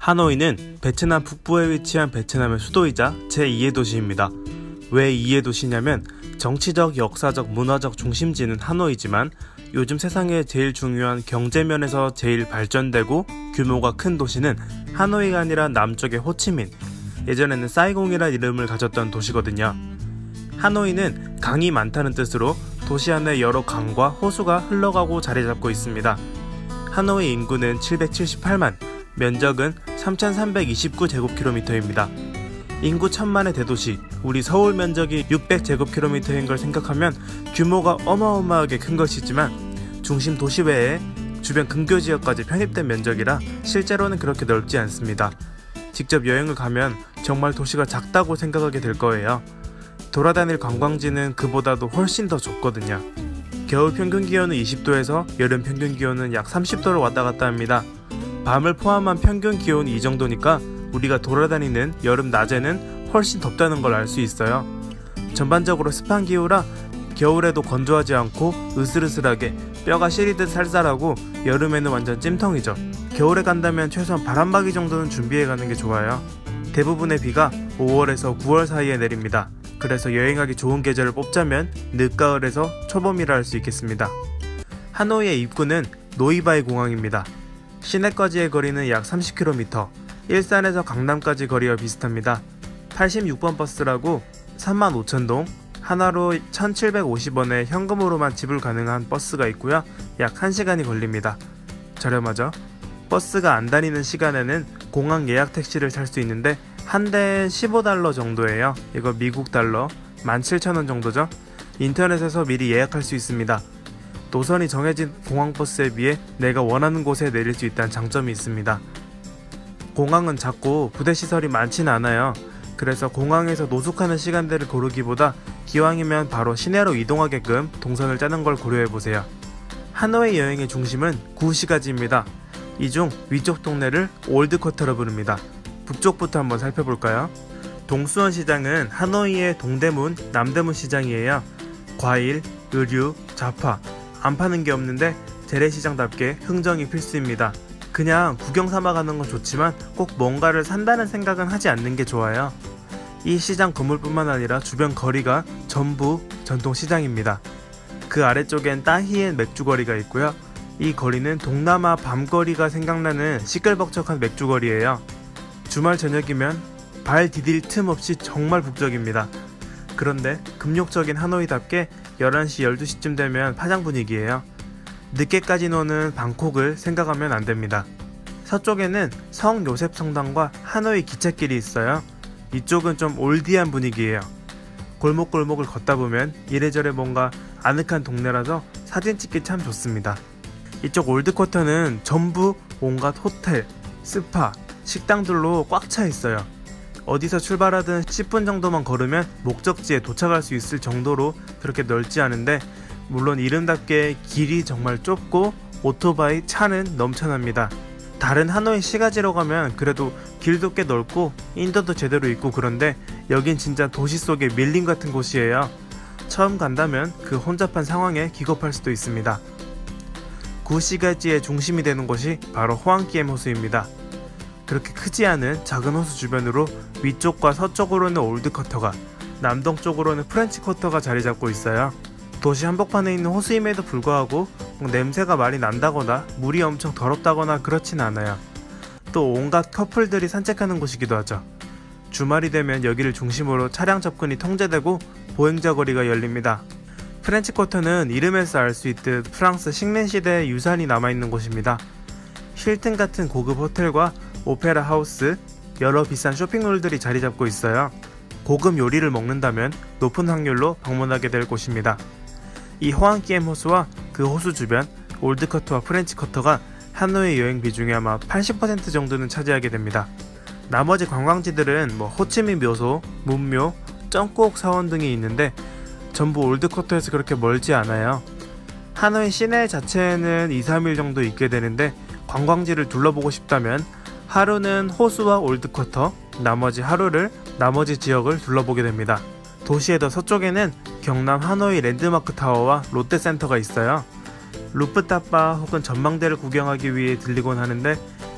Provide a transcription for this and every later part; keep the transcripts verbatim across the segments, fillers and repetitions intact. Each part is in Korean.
하노이는 베트남 북부에 위치한 베트남의 수도이자 제이의 도시입니다. 왜 이의 도시냐면 정치적, 역사적, 문화적 중심지는 하노이지만 요즘 세상에 제일 중요한 경제면에서 제일 발전되고 규모가 큰 도시는 하노이가 아니라 남쪽의 호치민, 예전에는 사이공이라는 이름을 가졌던 도시거든요. 하노이는 강이 많다는 뜻으로 도시 안에 여러 강과 호수가 흘러가고 자리 잡고 있습니다. 하노이 인구는 칠백칠십팔만, 면적은 삼천삼백이십구 제곱킬로미터입니다. 인구 천만의 대도시, 우리 서울 면적이 육백 제곱킬로미터인 걸 생각하면 규모가 어마어마하게 큰 것이지만 중심 도시 외에 주변 근교지역까지 편입된 면적이라 실제로는 그렇게 넓지 않습니다. 직접 여행을 가면 정말 도시가 작다고 생각하게 될 거예요. 돌아다닐 관광지는 그보다도 훨씬 더 좁거든요. 겨울 평균 기온은 이십 도에서 여름 평균 기온은 약 삼십 도를 왔다 갔다 합니다. 밤을 포함한 평균 기온이 이 정도니까 우리가 돌아다니는 여름 낮에는 훨씬 덥다는 걸 알 수 있어요. 전반적으로 습한 기후라 겨울에도 건조하지 않고 으슬으슬하게 뼈가 시리듯 쌀쌀하고 여름에는 완전 찜통이죠. 겨울에 간다면 최소한 바람막이 정도는 준비해 가는 게 좋아요. 대부분의 비가 오월에서 구월 사이에 내립니다. 그래서 여행하기 좋은 계절을 뽑자면 늦가을에서 초봄이라 할 수 있겠습니다. 하노이의 입구는 노이바이 공항입니다. 시내까지의 거리는 약 삼십 킬로미터, 일산에서 강남까지 거리와 비슷합니다. 팔십육 번 버스라고 삼만 오천 동, 하나로 천칠백오십 원에 현금으로만 지불 가능한 버스가 있고요. 약 한 시간이 걸립니다. 저렴하죠? 버스가 안 다니는 시간에는 공항 예약 택시를 탈 수 있는데 한 대에 십오 달러 정도예요. 이거 미국 달러 만 칠천 원 정도죠. 인터넷에서 미리 예약할 수 있습니다. 노선이 정해진 공항버스에 비해 내가 원하는 곳에 내릴 수 있다는 장점이 있습니다. 공항은 작고 부대시설이 많진 않아요. 그래서 공항에서 노숙하는 시간대를 고르기보다 기왕이면 바로 시내로 이동하게끔 동선을 짜는 걸 고려해보세요. 하노이 여행의 중심은 구시가지입니다. 이 중 위쪽 동네를 올드쿼터로 부릅니다. 북쪽부터 한번 살펴볼까요? 동수원 시장은 하노이의 동대문, 남대문 시장이에요. 과일, 의류, 잡화 안 파는 게 없는데 재래시장답게 흥정이 필수입니다. 그냥 구경 삼아 가는 건 좋지만 꼭 뭔가를 산다는 생각은 하지 않는 게 좋아요. 이 시장 건물뿐만 아니라 주변 거리가 전부 전통시장입니다. 그 아래쪽엔 따히엔 맥주거리가 있고요. 이 거리는 동남아 밤거리가 생각나는 시끌벅적한 맥주거리예요. 주말 저녁이면 발 디딜 틈 없이 정말 북적입니다. 그런데 금욕적인 하노이답게 열한 시, 열두 시쯤 되면 파장 분위기예요. 늦게까지 노는 방콕을 생각하면 안됩니다. 서쪽에는 성 요셉 성당과 하노이 기찻길이 있어요. 이쪽은 좀 올디한 분위기예요. 골목골목을 걷다 보면 이래저래 뭔가 아늑한 동네라서 사진 찍기 참 좋습니다. 이쪽 올드쿼터는 전부 온갖 호텔, 스파, 식당들로 꽉 차 있어요. 어디서 출발하든 십 분 정도만 걸으면 목적지에 도착할 수 있을 정도로 그렇게 넓지 않은데 물론 이름답게 길이 정말 좁고 오토바이, 차는 넘쳐납니다. 다른 하노이 시가지로 가면 그래도 길도 꽤 넓고 인도도 제대로 있고 그런데 여긴 진짜 도시 속의 밀림 같은 곳이에요. 처음 간다면 그 혼잡한 상황에 기겁할 수도 있습니다. 구시가지의 중심이 되는 곳이 바로 호안기엠 호수입니다. 그렇게 크지 않은 작은 호수 주변으로 위쪽과 서쪽으로는 올드쿼터가, 남동쪽으로는 프렌치쿼터가 자리 잡고 있어요. 도시 한복판에 있는 호수임에도 불구하고 뭐 냄새가 많이 난다거나 물이 엄청 더럽다거나 그렇진 않아요. 또 온갖 커플들이 산책하는 곳이기도 하죠. 주말이 되면 여기를 중심으로 차량 접근이 통제되고 보행자 거리가 열립니다. 프렌치쿼터는 이름에서 알 수 있듯 프랑스 식민 시대의 유산이 남아있는 곳입니다. 힐튼 같은 고급 호텔과 오페라 하우스, 여러 비싼 쇼핑몰들이 자리 잡고 있어요. 고급 요리를 먹는다면 높은 확률로 방문하게 될 곳입니다. 이 호안기엠 호수와 그 호수 주변 올드쿼터와 프렌치쿼터가 하노이 여행비 중에 아마 팔십 퍼센트 정도는 차지하게 됩니다. 나머지 관광지들은 뭐 호치민 묘소, 문묘, 쩡꼭 사원 등이 있는데 전부 올드쿼터에서 그렇게 멀지 않아요. 하노이 시내 자체에는 이, 삼 일 정도 있게 되는데 관광지를 둘러보고 싶다면 하루는 호수와 올드쿼터, 나머지 하루를 나머지 지역을 둘러보게 됩니다. 도시의 더 서쪽에는 경남 하노이 랜드마크 타워와 롯데센터가 있어요. 루프탑바 혹은 전망대를 구경하기 위해 들리곤 하는데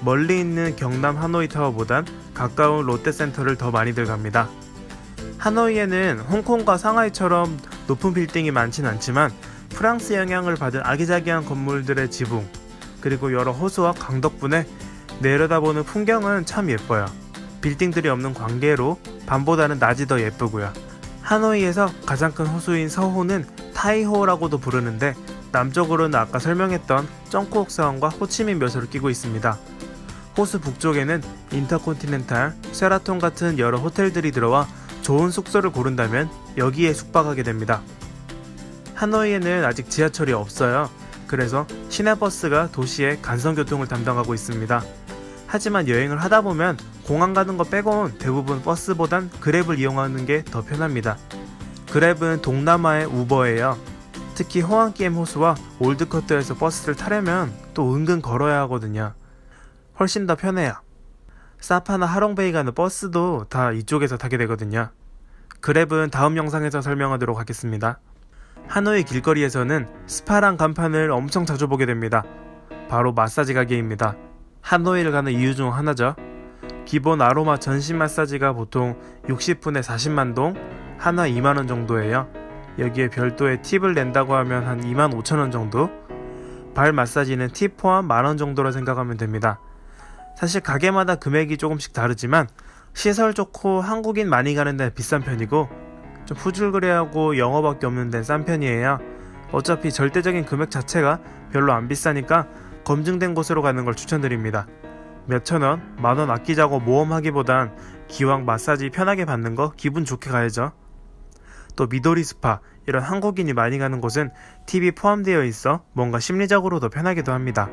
멀리 있는 경남 하노이 타워보단 가까운 롯데센터를 더 많이들 갑니다. 하노이에는 홍콩과 상하이처럼 높은 빌딩이 많진 않지만 프랑스 영향을 받은 아기자기한 건물들의 지붕, 그리고 여러 호수와 강 덕분에 내려다보는 풍경은 참 예뻐요. 빌딩들이 없는 관계로 밤보다는 낮이 더 예쁘고요. 하노이에서 가장 큰 호수인 서호는 타이호라고도 부르는데 남쪽으로는 아까 설명했던 쩡쿠옥사원과 호치민 묘소를 끼고 있습니다. 호수 북쪽에는 인터콘티넨탈, 세라톤 같은 여러 호텔들이 들어와 좋은 숙소를 고른다면 여기에 숙박하게 됩니다. 하노이에는 아직 지하철이 없어요. 그래서 시내버스가 도시의 간선교통을 담당하고 있습니다. 하지만 여행을 하다보면 공항 가는 거 빼곤 대부분 버스보단 그랩을 이용하는 게 더 편합니다. 그랩은 동남아의 우버예요. 특히 호안기엠 호수와 올드커트에서 버스를 타려면 또 은근 걸어야 하거든요. 훨씬 더 편해요. 사파나 하롱베이 가는 버스도 다 이쪽에서 타게 되거든요. 그랩은 다음 영상에서 설명하도록 하겠습니다. 하노이 길거리에서는 스파랑 간판을 엄청 자주 보게 됩니다. 바로 마사지 가게입니다. 하노이를 가는 이유 중 하나죠. 기본 아로마 전신 마사지가 보통 육십 분에 사십만 동, 하나 이만 원 정도예요. 여기에 별도의 팁을 낸다고 하면 한 이만 오천 원 정도? 발 마사지는 팁 포함 만 원 정도로 생각하면 됩니다. 사실 가게마다 금액이 조금씩 다르지만 시설 좋고 한국인 많이 가는 데는 비싼 편이고 좀 후줄그레하고 영어밖에 없는 데는 싼 편이에요. 어차피 절대적인 금액 자체가 별로 안 비싸니까 검증된 곳으로 가는 걸 추천드립니다. 몇천원, 만원 아끼자고 모험하기보단 기왕 마사지 편하게 받는 거 기분 좋게 가야죠. 또 미도리 스파, 이런 한국인이 많이 가는 곳은 팁이 포함되어 있어 뭔가 심리적으로 더 편하기도 합니다.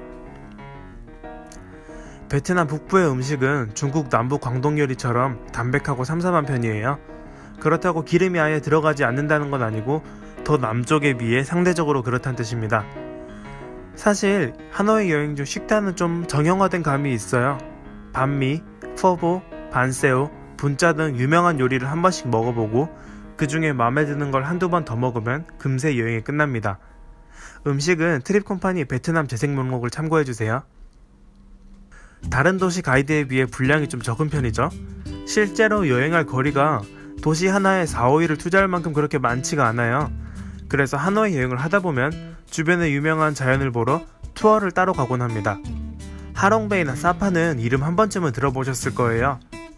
베트남 북부의 음식은 중국 남부 광동 요리처럼 담백하고 삼삼한 편이에요. 그렇다고 기름이 아예 들어가지 않는다는 건 아니고 더 남쪽에 비해 상대적으로 그렇다는 뜻입니다. 사실 하노이 여행 중 식단은 좀 정형화된 감이 있어요. 반미, 퍼보, 반새우, 분짜 등 유명한 요리를 한 번씩 먹어보고 그 중에 마음에 드는 걸 한두 번 더 먹으면 금세 여행이 끝납니다. 음식은 트립컴퍼니 베트남 재생 목록을 참고해주세요. 다른 도시 가이드에 비해 분량이 좀 적은 편이죠. 실제로 여행할 거리가 도시 하나에 사, 오 일을 투자할 만큼 그렇게 많지가 않아요. 그래서 하노이 여행을 하다보면 주변의 유명한 자연을 보러 투어를 따로 가곤 합니다. 하롱베이나 사파는 이름 한 번쯤은 들어보셨을 거예요.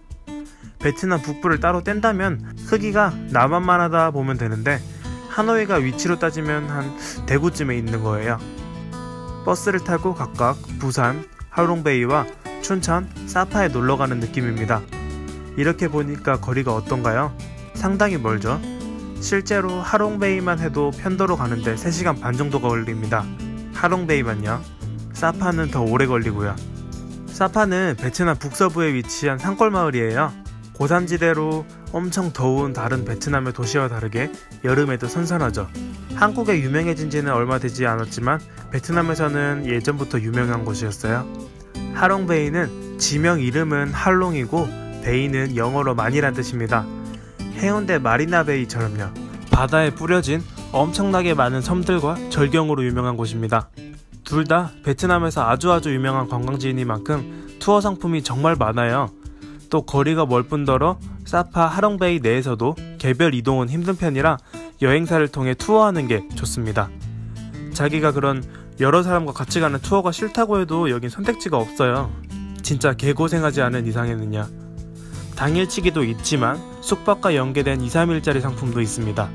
베트남 북부를 따로 뗀다면 크기가 남한만 하다 보면 되는데 하노이가 위치로 따지면 한 대구쯤에 있는 거예요. 버스를 타고 각각 부산, 하롱베이와 춘천, 사파에 놀러가는 느낌입니다. 이렇게 보니까 거리가 어떤가요? 상당히 멀죠? 실제로 하롱베이만 해도 편도로 가는데 세 시간 반 정도가 걸립니다. 하롱베이만요. 사파는 더 오래 걸리고요. 사파는 베트남 북서부에 위치한 산골마을이에요. 고산지대로 엄청 더운 다른 베트남의 도시와 다르게 여름에도 선선하죠. 한국에 유명해진 지는 얼마 되지 않았지만 베트남에서는 예전부터 유명한 곳이었어요. 하롱베이는 지명 이름은 할롱이고 베이는 영어로 만이란 뜻입니다. 해운대 마리나베이처럼요. 바다에 뿌려진 엄청나게 많은 섬들과 절경으로 유명한 곳입니다. 둘 다 베트남에서 아주 아주 유명한 관광지이니만큼 투어 상품이 정말 많아요. 또 거리가 멀 뿐더러 사파 하롱베이 내에서도 개별 이동은 힘든 편이라 여행사를 통해 투어하는 게 좋습니다. 자기가 그런 여러 사람과 같이 가는 투어가 싫다고 해도 여긴 선택지가 없어요. 진짜 개고생하지 않은 이상에는요. 당일치기도 있지만 숙박과 연계된 이, 삼 일짜리 상품도 있습니다.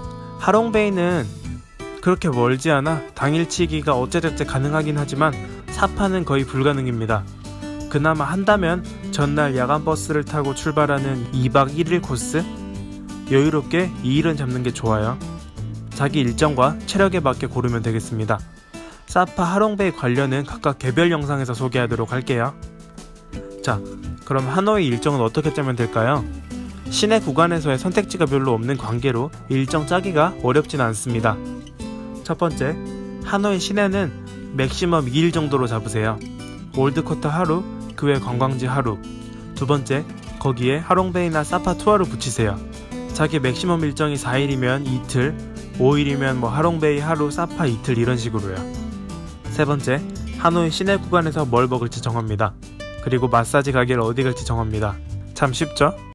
하롱베이는 그렇게 멀지 않아 당일치기가 어째저째 가능하긴 하지만 사파는 거의 불가능입니다. 그나마 한다면 전날 야간 버스를 타고 출발하는 이 박 일 일 코스? 여유롭게 이 일은 잡는 게 좋아요. 자기 일정과 체력에 맞게 고르면 되겠습니다. 사파 하롱베이 관련은 각각 개별 영상에서 소개하도록 할게요. 자, 그럼 하노이 일정은 어떻게 짜면 될까요? 시내 구간에서의 선택지가 별로 없는 관계로 일정 짜기가 어렵진 않습니다. 첫 번째, 하노이 시내는 맥시멈 이 일 정도로 잡으세요. 올드쿼터 하루, 그 외 관광지 하루. 두 번째, 거기에 하롱베이나 사파 투어를 붙이세요. 자기 맥시멈 일정이 사 일이면 이틀, 오 일이면 뭐 하롱베이 하루, 사파 이틀 이런 식으로요. 세 번째, 하노이 시내 구간에서 뭘 먹을지 정합니다. 그리고 마사지 가게를 어디 갈지 정합니다. 참 쉽죠?